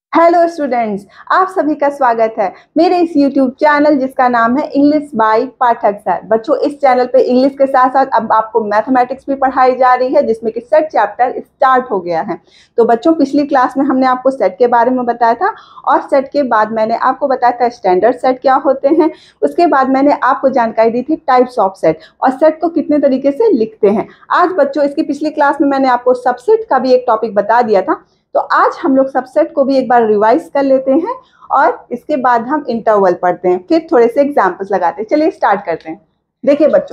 Hello students, आप सभी का स्वागत है मेरे इस यूट्यूब चैनल जिसका नाम है इंग्लिश बाय पाठक सर। बच्चों, इस चैनल पे इंग्लिश के साथ साथ अब आपको मैथमेटिक्स भी पढ़ाई जा रही है, जिसमें कि सेट चैप्टर स्टार्ट हो गया है। तो बच्चों, पिछली क्लास में हमने आपको सेट के बारे में बताया था और सेट के बाद मैंने आपको बताया था स्टैंडर्ड सेट क्या होते हैं। उसके बाद मैंने आपको जानकारी दी थी टाइप्स ऑफ सेट और सेट को कितने तरीके से लिखते हैं। आज बच्चों, इसकी पिछली क्लास में मैंने आपको सबसेट का भी एक टॉपिक बता दिया था, तो आज हम लोग सबसेट को भी एक बार रिवाइज कर लेते हैं और इसके बाद हम इंटरवल पढ़ते हैं, फिर थोड़े से एग्जांपल्स लगाते हैं। चलिए स्टार्ट करते हैं। देखिए बच्चों,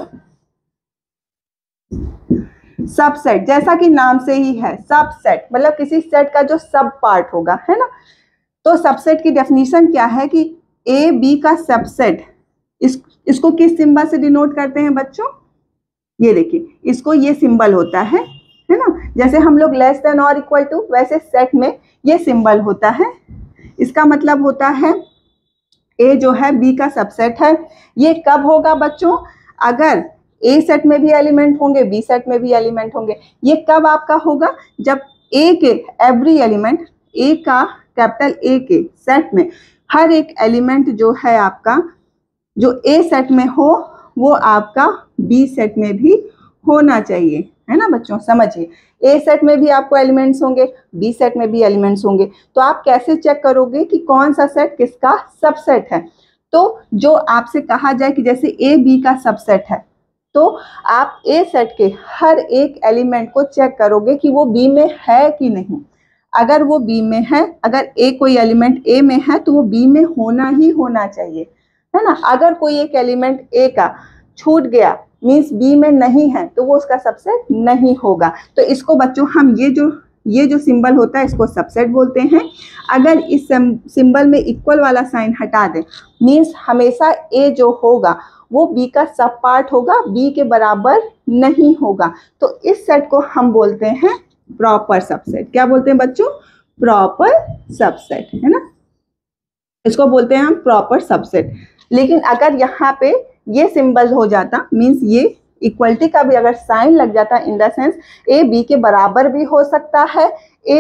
सबसेट जैसा कि नाम से ही है, सबसेट मतलब किसी सेट का जो सब पार्ट होगा, है ना। तो सबसेट की डेफिनेशन क्या है कि ए बी का सबसेट, इसको किस सिंबल से डिनोट करते हैं बच्चों? ये देखिए, इसको ये सिंबल होता है ना। जैसे हम लोग लेस देन और इक्वल टू, वैसे सेट में ये सिंबल होता है। इसका मतलब होता है ए जो है बी का सबसेट है। ये कब होगा बच्चों? अगर ए सेट में भी एलिमेंट होंगे, बी सेट में भी एलिमेंट होंगे। ये कब आपका होगा? जब ए के एवरी एलिमेंट, ए का कैपिटल ए के सेट में हर एक एलिमेंट जो है आपका, जो ए सेट में हो, वो आपका बी सेट में भी होना चाहिए, है ना बच्चों। समझिए, ए सेट में भी आपको एलिमेंट्स होंगे, बी सेट में भी एलिमेंट्स होंगे। तो आप कैसे चेक करोगे कि कौन सा सेट किसका सबसेट है? तो जो आपसे कहा जाए कि जैसे ए बी का सबसेट है, तो आप ए सेट के हर एक एलिमेंट को चेक करोगे कि वो बी में है कि नहीं। अगर वो बी में है, अगर ए कोई एलिमेंट ए में है, तो वो बी में होना ही होना चाहिए, है ना। अगर कोई एक एलिमेंट ए का छूट गया, मीन्स बी में नहीं है, तो वो उसका सबसेट नहीं होगा। तो इसको बच्चों हम ये जो सिंबल होता है, इसको सबसेट बोलते हैं। अगर इस सिंबल में इक्वल वाला साइन हटा दें, मीन्स हमेशा ए जो होगा वो बी का सब पार्ट होगा, बी के बराबर नहीं होगा। तो इस सेट को हम बोलते हैं प्रॉपर सबसेट। क्या बोलते हैं बच्चों? प्रॉपर सबसेट, है ना। इसको बोलते हैं हम प्रॉपर सबसेट। लेकिन अगर यहाँ पे ये सिंबल हो जाता, मीन्स ये इक्वलिटी का भी अगर साइन लग जाता, in the sense A B के बराबर भी हो सकता है,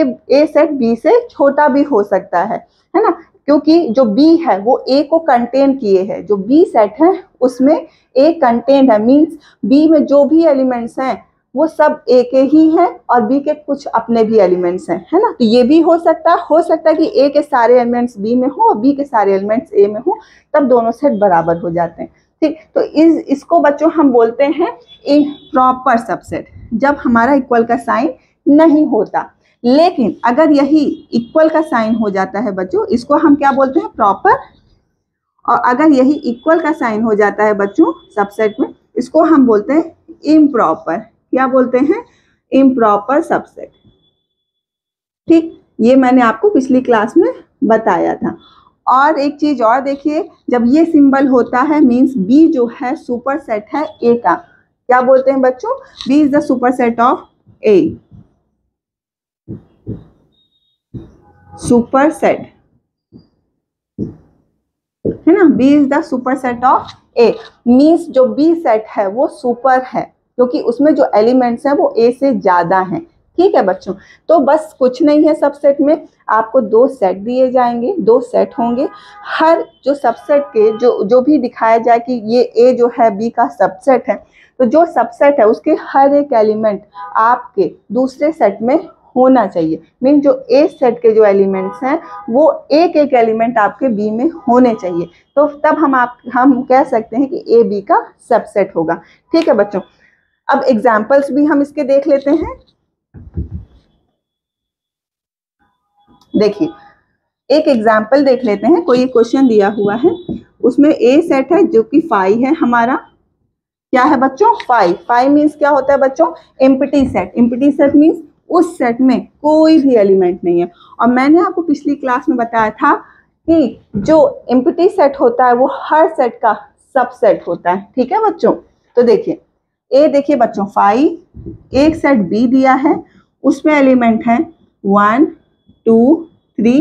ए सेट बी से छोटा भी हो सकता है ना। क्योंकि जो बी है वो ए को कंटेन किए है, जो बी सेट है उसमें ए कंटेन है, मीन्स बी में जो भी एलिमेंट्स हैं वो सब ए के ही हैं और बी के कुछ अपने भी एलिमेंट्स हैं, है ना। तो ये भी हो सकता है कि ए के सारे एलिमेंट्स बी में हो और बी के सारे एलिमेंट्स ए में हो, तब दोनों सेट बराबर हो जाते हैं। ठीक, तो इसको बच्चों हम बोलते हैं प्रॉपर सबसेट, जब हमारा इक्वल का साइन नहीं होता। लेकिन अगर यही इक्वल का साइन हो जाता है बच्चों, इसको हम क्या बोलते हैं? प्रॉपर। और अगर यही इक्वल का साइन हो जाता है बच्चों सबसेट में, इसको हम बोलते हैं इम्प्रॉपर। क्या बोलते हैं? Improper subset. ठीक, ये मैंने आपको पिछली क्लास में बताया था। और एक चीज और देखिए, जब ये सिंबल होता है, मींस बी जो है सुपर सेट है ए का। क्या बोलते हैं बच्चों? B is the super set of A. Super set, है ना। B is the super set of A, means जो बी सेट है वो सुपर है, क्योंकि उसमें जो एलिमेंट्स हैं वो ए से ज्यादा हैं। ठीक है बच्चों, तो बस कुछ नहीं है। सबसेट में आपको दो सेट दिए जाएंगे, दो सेट होंगे। हर जो सबसेट के जो भी दिखाया जाए कि ये ए जो है बी का सबसेट है, तो जो सबसेट है उसके हर एक एलिमेंट आपके दूसरे सेट में होना चाहिए। मीन जो ए सेट के जो एलिमेंट्स हैं वो एक एक एलिमेंट आपके बी में होने चाहिए, तो तब हम कह सकते हैं कि ए बी का सबसेट होगा। ठीक है बच्चों, अब एग्जाम्पल्स भी हम इसके देख लेते हैं। देखिए, एक एग्जाम्पल देख लेते हैं। कोई क्वेश्चन दिया हुआ है, उसमें ए सेट है जो कि 5 है हमारा। क्या है बच्चों? 5 मीन्स क्या होता है बच्चों? Empty set. Empty set means उस सेट में कोई भी एलिमेंट नहीं है। और मैंने आपको पिछली क्लास में बताया था कि जो एम्प्टी सेट होता है वो हर सेट का सबसेट होता है। ठीक है बच्चों, तो देखिए ए, देखिए बच्चों 5, एक सेट बी दिया है, उसमें एलिमेंट है 1 2 3।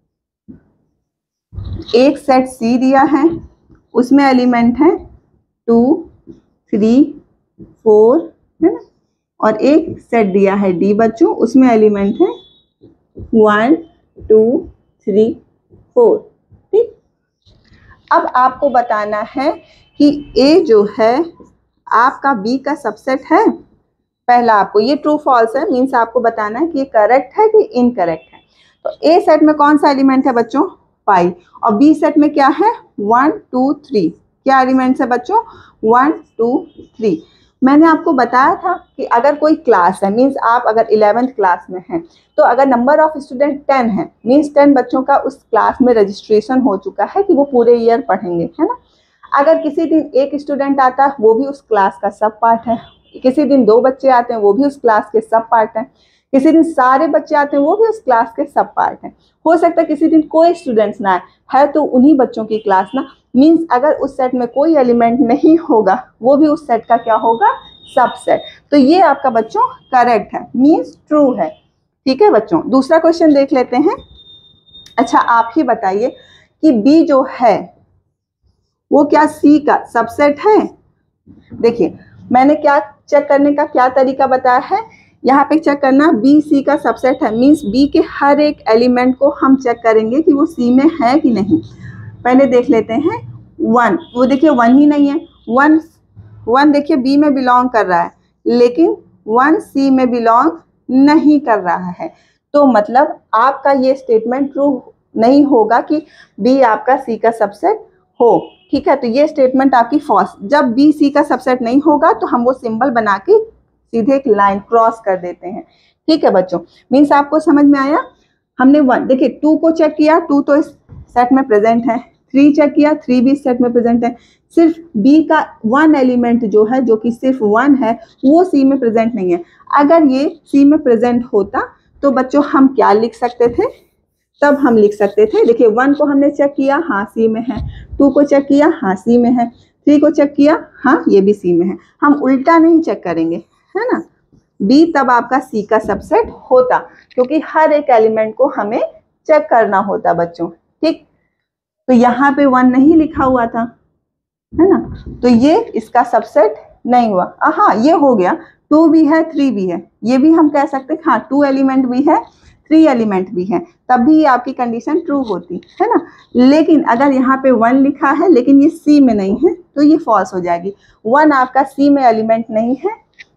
एक सेट सी दिया है, उसमें एलिमेंट है 2 3 4, है ना। और एक सेट दिया है डी बच्चों, उसमें एलिमेंट है 1 2 3 4। ठीक, अब आपको बताना है कि ए जो है आपका बी का सबसेट है। पहला आपको ये ट्रू फॉल्स है, मीन्स आपको बताना है कि ये करेक्ट है कि इनकरेक्ट है। तो ए सेट में कौन सा एलिमेंट है बच्चों? 5। और बी सेट में क्या है? 1 2 3। क्या एलिमेंट्स है बच्चों? 1 2 3। मैंने आपको बताया था कि अगर कोई क्लास है, मीन्स आप अगर 11th क्लास में हैं, तो अगर नंबर ऑफ स्टूडेंट 10 है, मीन्स 10 बच्चों का उस क्लास में रजिस्ट्रेशन हो चुका है कि वो पूरे ईयर पढ़ेंगे, है ना। अगर किसी दिन एक स्टूडेंट आता है, वो भी उस क्लास का सब पार्ट है। किसी दिन 2 बच्चे आते हैं, वो भी उस क्लास के सब पार्ट हैं। किसी दिन सारे बच्चे आते हैं, वो भी उस क्लास के सब पार्ट हैं। हो सकता है किसी दिन कोई स्टूडेंट्स ना आए, है तो उन्हीं बच्चों की क्लास ना, मीन्स अगर उस सेट में कोई एलिमेंट नहीं होगा, वो भी उस सेट का क्या होगा? सबसेट। तो ये आपका बच्चों करेक्ट है, मीन्स ट्रू है। ठीक है बच्चों, दूसरा क्वेश्चन देख लेते हैं। अच्छा, आप ही बताइए कि बी जो है वो क्या सी का सबसेट है? देखिए, मैंने क्या चेक करने का क्या तरीका बताया है, यहाँ पे चेक करना बी सी का सबसेट है, मीन्स बी के हर एक एलिमेंट को हम चेक करेंगे कि वो सी में है कि नहीं। पहले देख लेते हैं 1, वो देखिए 1 ही नहीं है। 1 देखिए बी में बिलोंग कर रहा है, लेकिन 1 सी में बिलोंग नहीं कर रहा है। तो मतलब आपका ये स्टेटमेंट ट्रू नहीं होगा कि बी आपका सी का सबसेट हो। ठीक है, तो ये स्टेटमेंट आपकी फॉल्स। जब बी सी का सबसेट नहीं होगा तो हम वो सिंबल बना के सीधे एक लाइन क्रॉस कर देते हैं। ठीक है बच्चों, मीन्स आपको समझ में आया। हमने 1 देखिए 2 को चेक किया, 2 तो इस सेट में प्रेजेंट है। 3 चेक किया, 3 भी इस सेट में प्रेजेंट है। सिर्फ बी का 1 एलिमेंट जो है, जो कि सिर्फ 1 है, वो सी में प्रेजेंट नहीं है। अगर ये सी में प्रेजेंट होता तो बच्चों हम क्या लिख सकते थे? तब हम लिख सकते थे, देखिए 1 को हमने चेक किया, हाँ सी में है। 2 को चेक किया, हाँ सी में है। 3 को चेक किया, हाँ ये भी सी में है। हम उल्टा नहीं चेक करेंगे, है ना। बी तब आपका सी का सबसेट होता, क्योंकि हर एक एलिमेंट को हमें चेक करना होता बच्चों। ठीक, तो यहाँ पे 1 नहीं लिखा हुआ था, है ना, तो ये इसका सबसेट नहीं हुआ। हाँ ये हो गया, 2 भी है 3 भी है, ये भी हम कह सकते हैं। हाँ 2 एलिमेंट भी है 3 एलिमेंट भी है, तब भी आपकी कंडीशन ट्रू होती है ना। लेकिन अगर यहाँ पे 1 लिखा है लेकिन ये सी में नहीं है, तो ये फॉल्स हो जाएगी। 1 आपका सी में एलिमेंट नहीं है,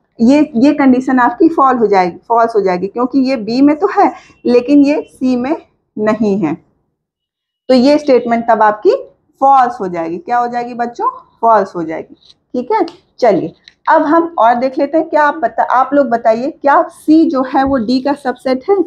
ये कंडीशन आपकी फॉल्स हो जाएगी, क्योंकि ये बी में तो है लेकिन ये सी में नहीं है। तो ये स्टेटमेंट तब आपकी फॉल्स हो जाएगी। क्या हो जाएगी बच्चों? फॉल्स हो जाएगी। ठीक है, चलिए अब हम और देख लेते हैं। क्या आप लोग बताइए, क्या सी जो है वो डी का सबसेट है?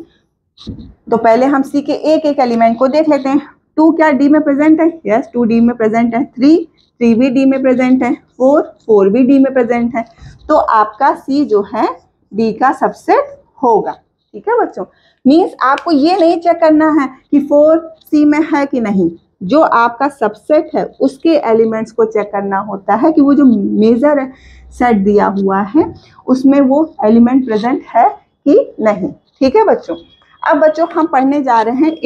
तो पहले हम सी के एक एक एलिमेंट को देख लेते हैं। 2 क्या डी में प्रेजेंट है? यस 2 डी में प्रेजेंट है। 3 भी डी में प्रेजेंट है। 4 भी डी में प्रेजेंट है। तो आपका सी जो है डी का सबसेट होगा। ठीक है बच्चों, मीन्स आपको ये नहीं चेक करना है कि 4 सी में है कि नहीं, जो आपका सबसेट है उसके एलिमेंट्स को चेक करना होता है कि वो जो मेजर सेट दिया हुआ है उसमें वो एलिमेंट प्रेजेंट है कि नहीं। ठीक है बच्चों, अब बच्चों हम पढ़ने जा रहे हैं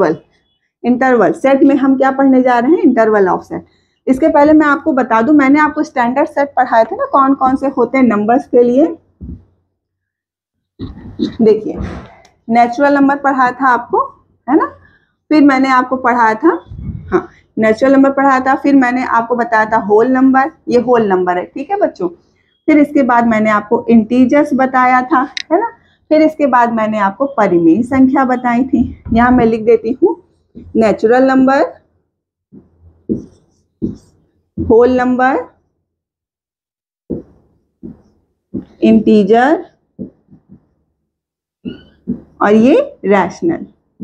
इंटरवल सेट में। हम क्या पढ़ने जा रहे हैं? Interval of set. इसके पहले मैं आपको बता दूं, मैंने आपको स्टैंडर्ड सेट पढ़ाए थे ना, कौन कौन से होते हैं नंबर्स के लिए। देखिए, नेचुरल नंबर पढ़ाया था आपको, है ना। फिर मैंने आपको पढ़ाया था, हाँ नेचुरल नंबर पढ़ाया था। फिर मैंने आपको बताया था होल नंबर, ये होल नंबर है। ठीक है बच्चों, फिर इसके बाद मैंने आपको इंटीजर्स बताया था, है ना। फिर इसके बाद मैंने आपको परिमेय संख्या बताई थी। यहाँ मैं लिख देती हूँ, natural number, whole number, integer और ये रैशनल।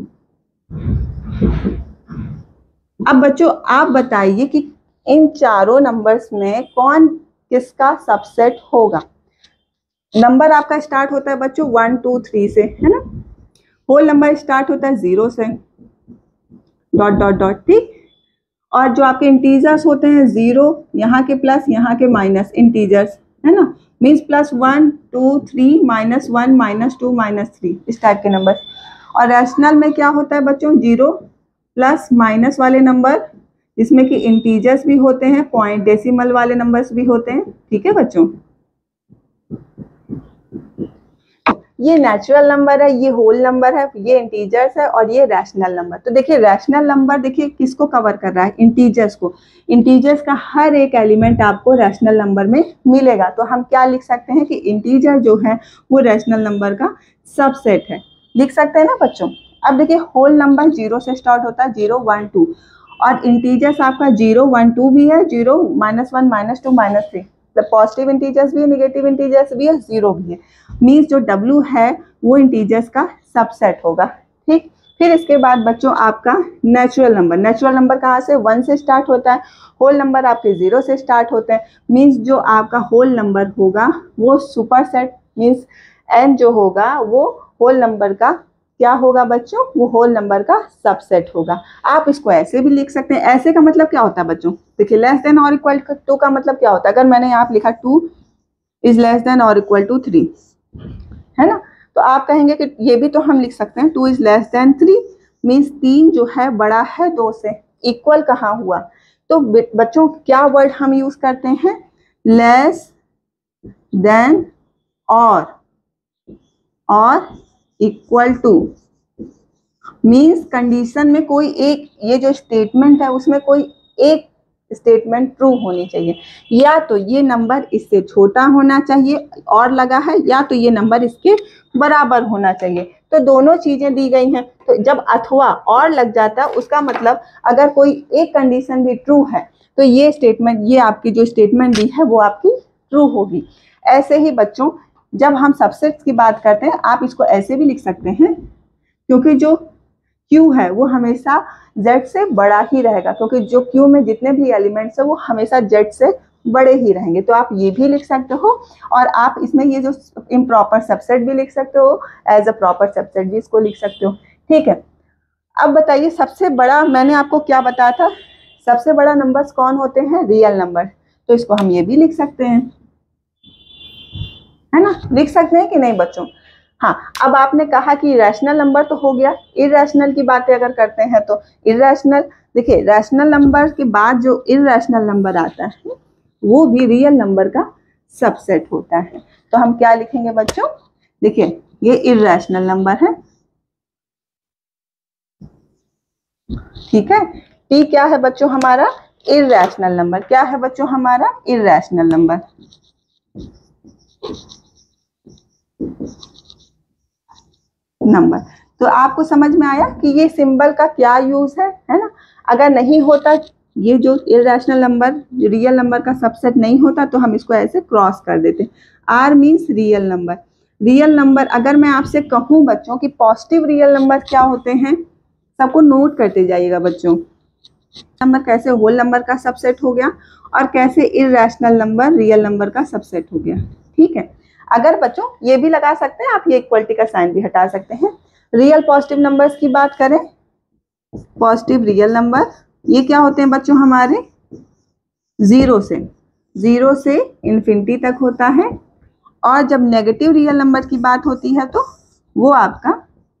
अब बच्चों आप बताइए कि इन चारों नंबर्स में कौन किसका सबसेट होगा। नंबर आपका स्टार्ट होता है बच्चों 1 2 3 से, है ना। होल नंबर स्टार्ट होता है 0 से, डॉट डॉट डॉट। ठीक, और जो आपके इंटीजर्स होते हैं 0, यहाँ के प्लस यहाँ के माइनस, इंटीजर्स, है ना। मीन्स +1 2 3 -1 -2 -3, इस टाइप के नंबर। और रैशनल में क्या होता है बच्चों? 0 प्लस माइनस वाले नंबर, जिसमें कि इंटीजर्स भी होते हैं, पॉइंट डेसिमल वाले नंबर्स भी होते हैं। ठीक है बच्चों, ये नेचुरल नंबर है, ये होल नंबर है, ये इंटीजर्स है और ये रैशनल नंबर। तो देखिए रैशनल नंबर देखिए किसको कवर कर रहा है, इंटीजर्स को। इंटीजर्स का हर एक एलिमेंट आपको रैशनल नंबर में मिलेगा। तो हम क्या लिख सकते हैं कि इंटीजर जो है वो रैशनल नंबर का सबसेट है, लिख सकते हैं ना बच्चों। अब देखिए होल नंबर 0 से स्टार्ट होता है, 0 1 2, और इंटीजर्स आपका 0 1 2 भी है, 0 -1 -2 -3, पॉजिटिव इंटीजर्स भी है, नेगेटिव इंटीजर्स भी है, 0 भी है। मीन्स जो W है वो इंटीजर्स का सबसेट होगा, ठीक। फिर इसके बाद बच्चों आपका नेचुरल नंबर। नेचुरल नंबर कहाँ से, 1 से स्टार्ट होता है। होल नंबर आपके 0 से स्टार्ट होते हैं। मीन्स जो आपका होल नंबर होगा वो सुपरसेट, मीन्स n जो होगा वो होल नंबर का क्या होगा बच्चों, वो होल नंबर का सबसेट होगा। आप इसको ऐसे भी लिख सकते हैं। ऐसे का मतलब क्या होता है बच्चों, देखिए लेस देन और इक्वल टू का मतलब क्या होता है। अगर मैंने यहाँ लिखा 2 इज लेस देन और इक्वल टू 3, है ना, तो आप कहेंगे कि ये भी तो हम लिख सकते हैं 2 इज लेस देन 3, मीन्स 3 जो है बड़ा है 2 से। इक्वल कहाँ हुआ, तो बच्चों क्या वर्ड हम यूज करते हैं, लेस देन और इक्वल टू। मीन्स कंडीशन में कोई एक, ये जो स्टेटमेंट है उसमें कोई एक स्टेटमेंट ट्रू होनी चाहिए। या तो ये नंबर इससे छोटा होना चाहिए और लगा है, या तो ये नंबर इसके बराबर होना चाहिए। तो दोनों चीजें दी गई हैं। तो जब अथवा और लग जाता है उसका मतलब अगर कोई एक कंडीशन भी ट्रू है तो ये स्टेटमेंट, ये आपकी जो स्टेटमेंट दी है वो आपकी ट्रू होगी। ऐसे ही बच्चों जब हम सबसेट्स की बात करते हैं, आप इसको ऐसे भी लिख सकते हैं, क्योंकि जो Q है वो हमेशा Z से बड़ा ही रहेगा, क्योंकि जो Q में जितने भी एलिमेंट्स है वो हमेशा Z से बड़े ही रहेंगे। तो आप ये भी लिख सकते हो, और आप इसमें ये जो इम्प्रॉपर सबसेट भी लिख सकते हो, एज अ प्रॉपर सबसेट भी इसको लिख सकते हो, ठीक है। अब बताइए सबसे बड़ा, मैंने आपको क्या बताया था, सबसे बड़ा नंबर्स कौन होते हैं, रियल नंबर। तो इसको हम ये भी लिख सकते हैं, है ना, लिख सकते हैं कि नहीं बच्चों। हाँ, अब आपने कहा कि रैशनल नंबर तो हो गया, इरैशनल की बातें अगर करते हैं तो इरैशनल, देखिए रैशनल नंबर के बाद जो इरैशनल नंबर आता है वो भी रियल नंबर का सबसेट होता है। तो हम क्या लिखेंगे बच्चों, देखिए ये इरैशनल नंबर है, ठीक है। टी क्या है बच्चों हमारा, इरैशनल नंबर। क्या है बच्चों हमारा, इरैशनल नंबर। तो आपको समझ में आया कि ये सिंबल का क्या यूज है ना। अगर नहीं होता ये जो इरैशनल नंबर रियल नंबर का सबसेट नहीं होता तो हम इसको ऐसे क्रॉस कर देते। R means real number. Real number, अगर मैं आपसे कहूँ बच्चों कि पॉजिटिव रियल नंबर क्या होते हैं, सबको नोट करते जाइएगा बच्चों। नंबर कैसे होल नंबर का सबसेट हो गया और कैसे इरैशनल नंबर रियल नंबर का सबसेट हो गया, ठीक है। अगर बच्चों ये भी लगा सकते हैं आप, ये इक्वलिटी का साइन भी हटा सकते हैं। रियल पॉजिटिव नंबर्स की बात करें, पॉजिटिव रियल नंबर ये क्या होते हैं बच्चों हमारे, 0 से इन्फिनिटी तक होता है। और जब नेगेटिव रियल नंबर की बात होती है तो वो आपका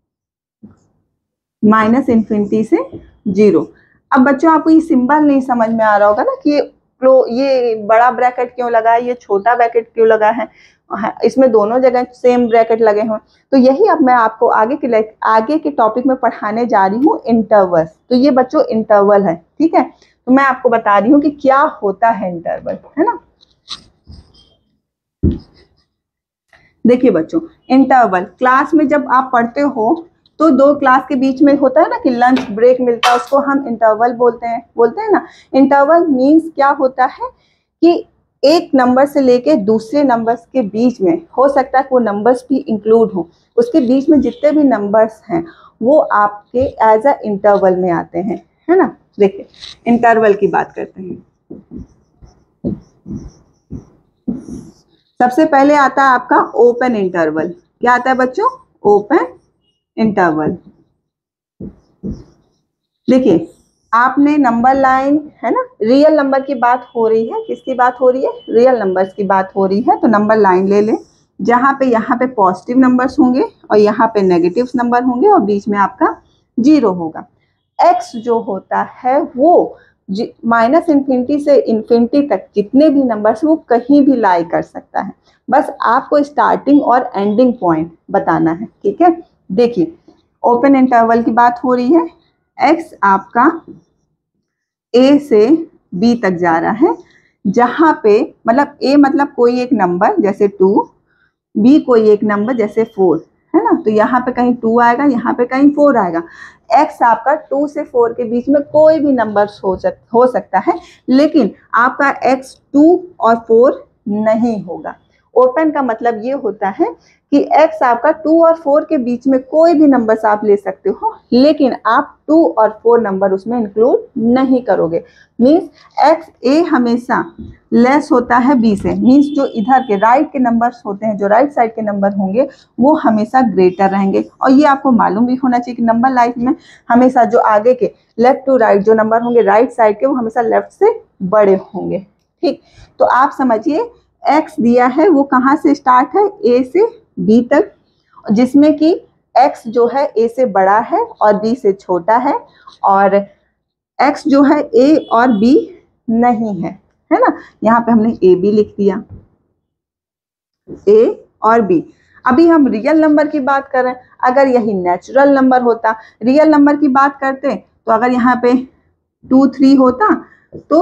-इन्फिनिटी से 0। अब बच्चों आपको ये सिंबल नहीं समझ में आ रहा होगा ना कि ये बड़ा ब्रैकेट क्यों लगा है, ये छोटा ब्रैकेट क्यों लगा है, इसमें दोनों जगह सेम ब्रैकेट लगे हुए। तो यही अब मैं आपको आगे के टॉपिक में पढ़ाने जा रही हूँ, इंटरवल। तो ये बच्चों इंटरवल है, ठीक है। तो मैं आपको बता रही हूँ कि क्या होता है इंटरवल, है ना। देखिए बच्चों इंटरवल क्लास में जब आप पढ़ते हो तो 2 क्लास के बीच में होता है ना कि लंच ब्रेक मिलता है, उसको हम इंटरवल बोलते हैं ना। इंटरवल मीन्स क्या होता है कि एक नंबर से लेके दूसरे नंबर्स के बीच में हो सकता है वो नंबर्स भी इंक्लूड हो, उसके बीच में जितने भी नंबर्स हैं वो आपके एज अ इंटरवल में आते हैं, है ना। देखिए इंटरवल की बात करते हैं। सबसे पहले आता है आपका ओपन इंटरवल। क्या आता है बच्चों, ओपन इंटरवल। देखिए आपने नंबर लाइन, है ना, रियल नंबर की बात हो रही है, किसकी बात हो रही है, रियल नंबर्स की बात हो रही है। तो नंबर लाइन ले लें, जहाँ पे पॉजिटिव नंबर्स होंगे और यहाँ पे नेगेटिव नंबर होंगे और बीच में आपका 0 होगा। एक्स जो होता है वो माइनस इन्फिनिटी से इन्फिनिटी तक जितने भी नंबर्स वो कहीं भी लाई कर सकता है, बस आपको स्टार्टिंग और एंडिंग पॉइंट बताना है। ठीक है, देखिए ओपन इंटरवल की बात हो रही है, x आपका a से b तक जा रहा है, जहां पे मतलब a मतलब कोई एक नंबर जैसे 2, b कोई एक नंबर जैसे 4, है ना, तो यहाँ पे कहीं 2 आएगा, यहाँ पे कहीं 4 आएगा। x आपका 2 से 4 के बीच में कोई भी नंबर हो सकता है, लेकिन आपका x 2 और 4 नहीं होगा। ओपन का मतलब ये होता है कि x आपका 2 और 4 के बीच में कोई भी नंबर आप ले सकते हो, लेकिन आप 2 और 4 नंबर उसमें इंक्लूड नहीं करोगे। मीन्स x a हमेशा लेस होता है b से, मीन्स जो इधर के राइट के नंबर्स होते हैं, जो राइट साइड के नंबर होंगे वो हमेशा ग्रेटर रहेंगे। और ये आपको मालूम भी होना चाहिए कि नंबर लाइफ में हमेशा जो आगे के लेफ्ट टू राइट जो नंबर होंगे राइट साइड के, वो हमेशा लेफ्ट से बड़े होंगे। ठीक, तो आप समझिए x दिया है वो कहाँ से स्टार्ट है, a से b तक, जिसमें कि x जो है a से बड़ा है और b से छोटा है, और x जो है a और b नहीं है ना। यहाँ पे हमने a b लिख दिया, a और b। अभी हम रियल नंबर की बात कर रहे हैं, अगर यही नेचुरल नंबर होता, रियल नंबर की बात करते तो अगर यहाँ पे 2 3 होता तो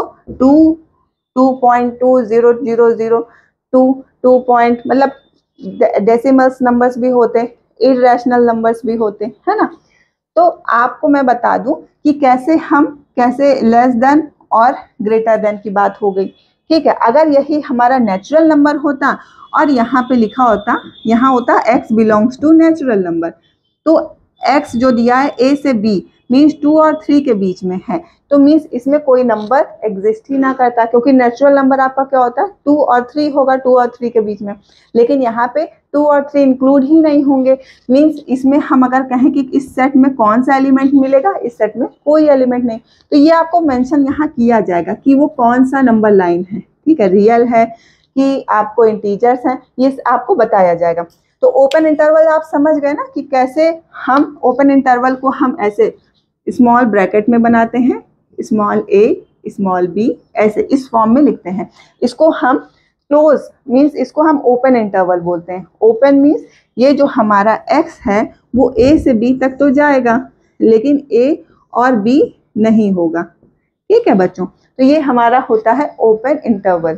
2.2000 2 पॉइंट मतलब डेसिमल्स नंबर्स भी होते, इरेशनल नंबर्स भी होते, है ना। तो आपको मैं बता दूं कि कैसे लेस देन और ग्रेटर देन की बात हो गई। ठीक है, अगर यही हमारा नेचुरल नंबर होता और यहाँ पे लिखा होता, यहाँ होता x belongs to natural number, तो x जो दिया है a से b मीन्स 2 और 3 के बीच में है, तो मीन्स इसमें कोई नंबर एग्जिस्ट ही ना करता, क्योंकि नेचुरल नंबर आपका क्या होता है 2 और 3 होगा, 2 और 3 के बीच में, लेकिन यहाँ पे 2 और 3 इंक्लूड ही नहीं होंगे। मीन्स इसमें हम अगर कहें कि इस सेट में कौन सा एलिमेंट मिलेगा, इस सेट में कोई एलिमेंट नहीं, तो ये आपको मेंशन यहाँ किया जाएगा कि वो कौन सा नंबर लाइन है। ठीक है, रियल है कि आपको इंटीजर्स हैं, ये आपको बताया जाएगा। तो ओपन इंटरवल आप समझ गए ना कि कैसे हम ओपन इंटरवल को हम ऐसे स्मॉल ब्रैकेट में बनाते हैं, स्मॉल a स्मॉल b ऐसे इस फॉर्म में लिखते हैं। इसको हम क्लोज मीन्स इसको हम ओपन इंटरवल बोलते हैं। ओपन मीन्स ये जो हमारा x है वो a से b तक तो जाएगा, लेकिन a और b नहीं होगा। ठीक है बच्चों, तो ये हमारा होता है open interval.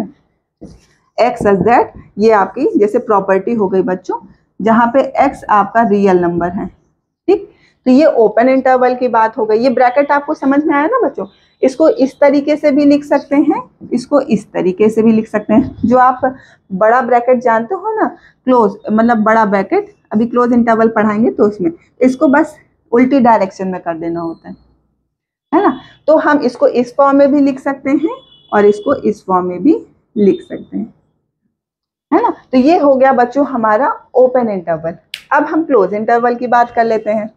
x such that ये आपकी जैसे प्रॉपर्टी हो गई बच्चों, जहाँ पे x आपका रियल नंबर है। ठीक, तो ये ओपन इंटरवल की बात हो गई। ये ब्रैकेट आपको समझ में आया ना बच्चों, इसको इस तरीके से भी लिख सकते हैं, इसको इस तरीके से भी लिख सकते हैं। जो आप बड़ा ब्रैकेट जानते हो ना, क्लोज मतलब बड़ा ब्रैकेट, अभी क्लोज इंटरवल पढ़ाएंगे तो उसमें इसको बस उल्टी डायरेक्शन में कर देना होता है ना। तो हम इसको इस फॉर्म में भी लिख सकते हैं और इसको इस फॉर्म में भी लिख सकते हैं, है ना। तो ये हो गया बच्चों हमारा ओपन इंटरवल। अब हम क्लोज इंटरवल की बात कर लेते हैं।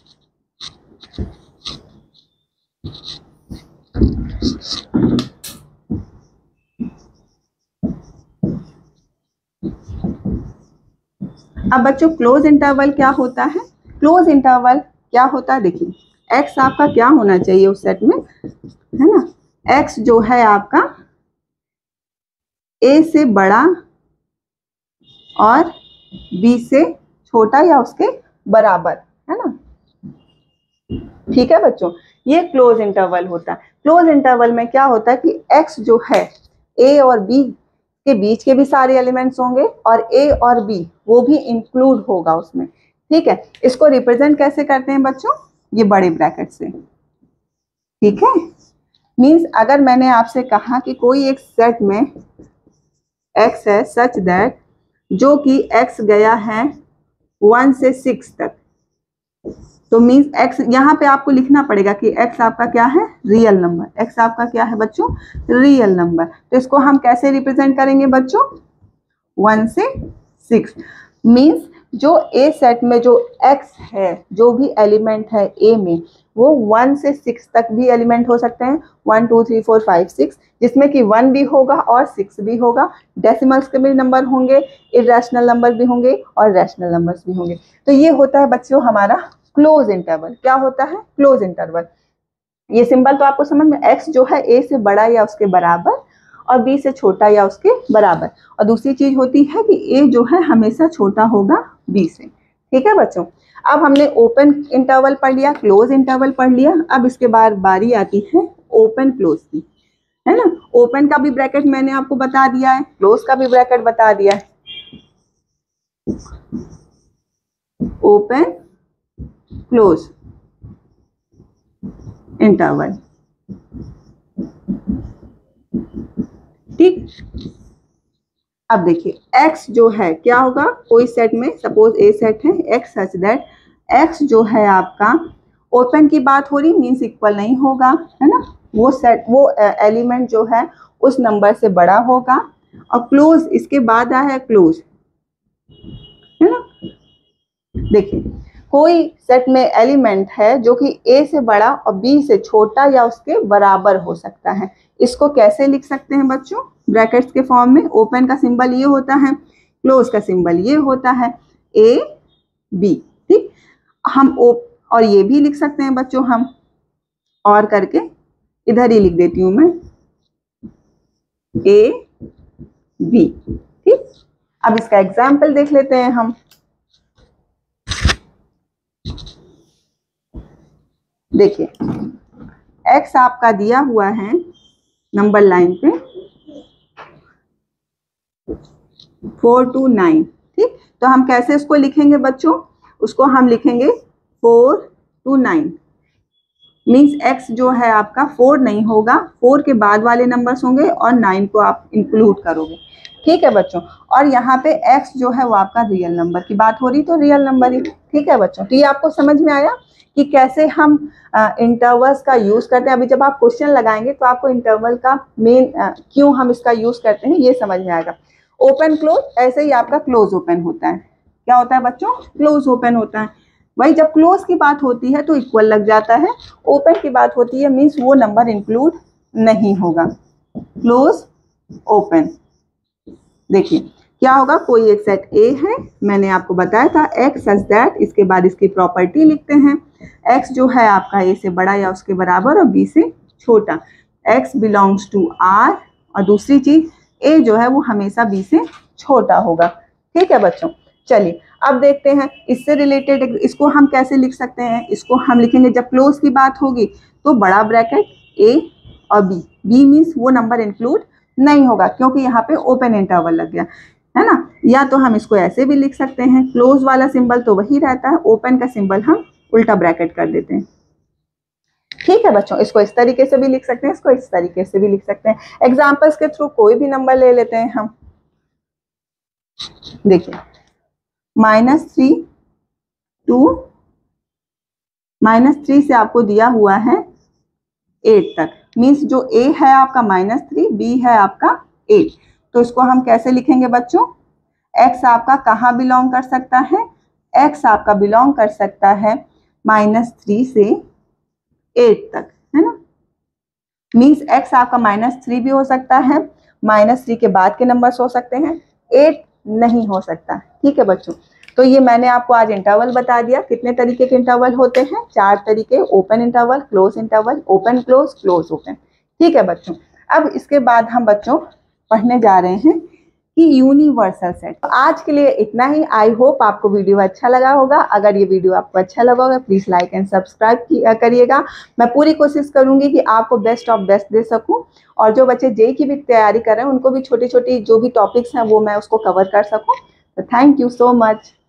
अब बच्चों क्लोज इंटरवल क्या होता है, क्लोज इंटरवल क्या होता है, देखिए x आपका क्या होना चाहिए उस सेट में, है ना, x जो है आपका a से बड़ा और b से छोटा या उसके बराबर, है ना। ठीक है बच्चों, ये क्लोज इंटरवल होता है। क्लोज इंटरवल में क्या होता है कि x जो है a और b के बीच के भी सारे एलिमेंट्स होंगे और a और b वो भी इंक्लूड होगा उसमें। ठीक है, इसको रिप्रेजेंट कैसे करते हैं बच्चों, ये बड़े ब्रैकेट से। ठीक है, मींस अगर मैंने आपसे कहा कि कोई एक सेट में x है सच दैट जो कि x गया है 1 से 6 तक, तो मीन्स x यहाँ पे आपको लिखना पड़ेगा कि x आपका क्या है, रियल नंबर। x आपका क्या है बच्चों, रियल नंबर। तो इसको हम कैसे रिप्रेजेंट करेंगे बच्चों, 1 से 6। मीन्स जो a सेट में जो x है, जो भी एलिमेंट है a में, वो 1 से 6 तक भी एलिमेंट हो सकते हैं, 1 2 3 4 5 6, जिसमें कि 1 भी होगा और 6 भी होगा। डेसिमल्स के भी नंबर होंगे, इरेशनल नंबर भी होंगे और रैशनल नंबर्स भी होंगे। तो ये होता है बच्चों हमारा क्लोज इंटरवल। क्या होता है, क्लोज इंटरवल। ये सिंबल तो आपको समझ में, x जो है a से बड़ा या उसके बराबर और b से छोटा या उसके बराबर। और दूसरी चीज होती है कि a जो है हमेशा छोटा होगा b से। ठीक है बच्चों, अब हमने ओपन इंटरवल पढ़ लिया, क्लोज इंटरवल पढ़ लिया। अब इसके बाद बारी आती है ओपन क्लोज की, है ना। ओपन का भी ब्रैकेट मैंने आपको बता दिया है, क्लोज का भी ब्रैकेट बता दिया है। ओपन क्लोज इंटरवल, ठीक। अब देखिए x जो है क्या होगा, कोई सेट में सपोज a सेट है, x सच दैट x जो है आपका ओपन की बात हो रही मीन्स इक्वल नहीं होगा, है ना। वो सेट, वो एलिमेंट जो है उस नंबर से बड़ा होगा। और क्लोज इसके बाद आया है क्लोज, है ना। देखिए कोई सेट में एलिमेंट है जो कि a से बड़ा और b से छोटा या उसके बराबर हो सकता है। इसको कैसे लिख सकते हैं बच्चों, ब्रैकेट्स के फॉर्म में। ओपन का सिंबल ये होता है, क्लोज का सिंबल ये होता है, a b, ठीक। हम और ये भी लिख सकते हैं बच्चों हम, और करके इधर ही लिख देती हूं मैं, a b, ठीक। अब इसका एग्जाम्पल देख लेते हैं हम। देखिए x आपका दिया हुआ है नंबर लाइन पे 4 to 9, ठीक। तो हम कैसे उसको लिखेंगे बच्चों, उसको हम लिखेंगे 4 to 9 मीन्स x जो है आपका 4 नहीं होगा, 4 के बाद वाले नंबर्स होंगे और 9 को आप इंक्लूड करोगे, ठीक है बच्चों। और यहाँ पे x जो है वो आपका रियल नंबर की बात हो रही, तो रियल नंबर ही, ठीक है बच्चों। तो ये आपको समझ में आया कि कैसे हम इंटरवल्स का यूज करते हैं। अभी जब आप क्वेश्चन लगाएंगे तो आपको इंटरवल का मेन क्यों हम इसका यूज करते हैं ये समझ में आएगा। ओपन क्लोज, ऐसे ही आपका क्लोज ओपन होता है। क्या होता है बच्चों, क्लोज ओपन होता है। वही जब क्लोज की बात होती है तो इक्वल लग जाता है, ओपन की बात होती है मीन्स वो नंबर इंक्लूड नहीं होगा। क्लोज ओपन, देखिए क्या होगा, कोई एक सेट A है, मैंने आपको बताया था x सच दैट, इसके बाद इसकी प्रॉपर्टी लिखते हैं, x जो है आपका A से बड़ा या उसके बराबर और B से छोटा, x बिलोंग्स टू R, और दूसरी चीज A जो है वो हमेशा B से छोटा होगा, ठीक है बच्चों। चलिए अब देखते हैं इससे रिलेटेड, इसको हम कैसे लिख सकते हैं। इसको हम लिखेंगे जब क्लोज की बात होगी तो बड़ा ब्रैकेट A और B, B मीन्स वो नंबर इंक्लूड नहीं होगा क्योंकि यहाँ पे ओपन इंटरवल लग गया, है ना। या तो हम इसको ऐसे भी लिख सकते हैं, क्लोज वाला सिंबल तो वही रहता है, ओपन का सिंबल हम उल्टा ब्रैकेट कर देते हैं, ठीक है बच्चों। इसको इस तरीके से भी लिख सकते हैं, इसको इस तरीके से भी लिख सकते हैं। एग्जाम्पल्स के थ्रू कोई भी नंबर ले लेते हैं हम। देखिए -3 टू -3 से आपको दिया हुआ है 8 तक, मीन्स जो A है आपका -3, B है आपका 8। तो इसको हम कैसे लिखेंगे बच्चों, x आपका कहाँ बिलोंग कर सकता है, x आपका बिलोंग कर सकता है -3 से 8 तक, है ना। मीन्स x आपका -3 भी हो सकता है, -3 के बाद के नंबर्स हो सकते हैं, 8 नहीं हो सकता, ठीक है बच्चों। तो ये मैंने आपको आज इंटरवल बता दिया। कितने तरीके के इंटरवल होते हैं, 4 तरीके, open interval, close interval, open close, close open, ठीक है बच्चों। अब इसके बाद हम बच्चों पढ़ने जा रहे हैं कि यूनिवर्सल सेट। तो आज के लिए इतना ही। आई होप आपको वीडियो अच्छा लगा होगा। अगर ये वीडियो आपको अच्छा लगा होगा प्लीज़ लाइक एंड सब्सक्राइब करिएगा। मैं पूरी कोशिश करूंगी कि आपको बेस्ट ऑफ बेस्ट दे सकूं, और जो बच्चे जेईई की भी तैयारी कर रहे हैं उनको भी छोटी छोटी जो भी टॉपिक्स हैं वो मैं उसको कवर कर सकूं। तो थैंक यू सो मच।